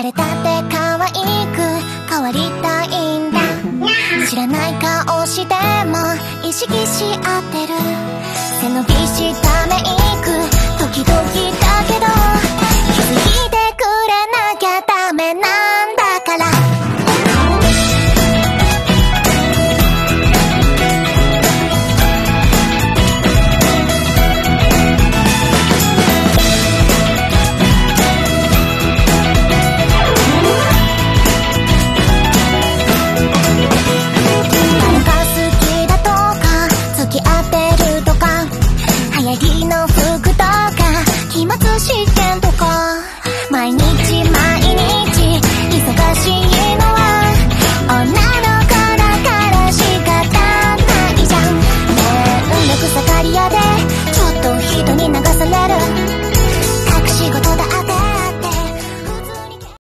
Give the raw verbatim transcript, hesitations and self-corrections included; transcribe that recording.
誰だって可愛く変わりたいんだ。知らない顔しても意識し合ってる。背伸びしたメイク時々